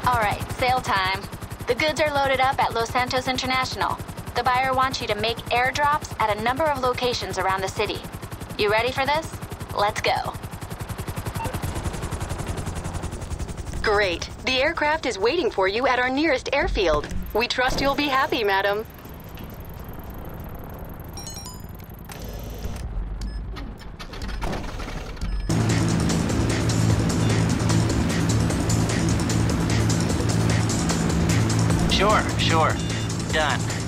All right, sale time. The goods are loaded up at Los Santos International. The buyer wants you to make airdrops at a number of locations around the city. You ready for this? Let's go. Great. The aircraft is waiting for you at our nearest airfield. We trust you'll be happy, madam. Sure. Done.